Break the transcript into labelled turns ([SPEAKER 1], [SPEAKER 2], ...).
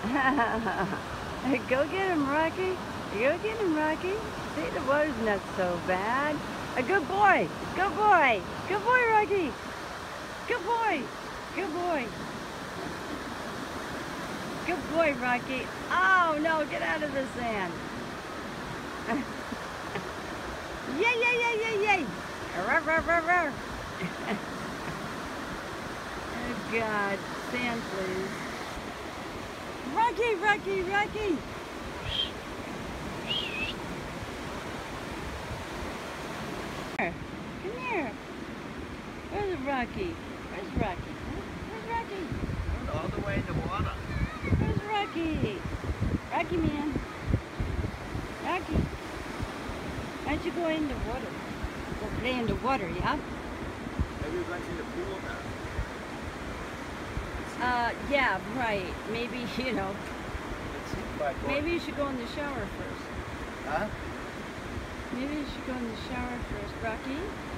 [SPEAKER 1] Go get him, Rocky. Go get him, Rocky. See, the water's not so bad. A good boy. Good boy. Good boy, Rocky. Good boy. Good boy. Good boy, Rocky. Oh, no, get out of the sand. Yay, yay, yay, yay, yay. Rawr, rawr, rawr, rawr. Oh, God. Sand, please. Rocky, Rocky, Rocky. Come here. Where's Rocky? Where's Rocky? Where's Rocky?
[SPEAKER 2] All the way in the water.
[SPEAKER 1] Where's Rocky? Rocky, man. Rocky. Why don't you go in the water? Go play in the water, yeah?
[SPEAKER 2] Maybe we're going to the pool now.
[SPEAKER 1] Yeah, right. Maybe, you know.
[SPEAKER 2] It seems like
[SPEAKER 1] Maybe you should go in the shower first.
[SPEAKER 2] Huh?
[SPEAKER 1] Maybe you should go in the shower first, Rocky.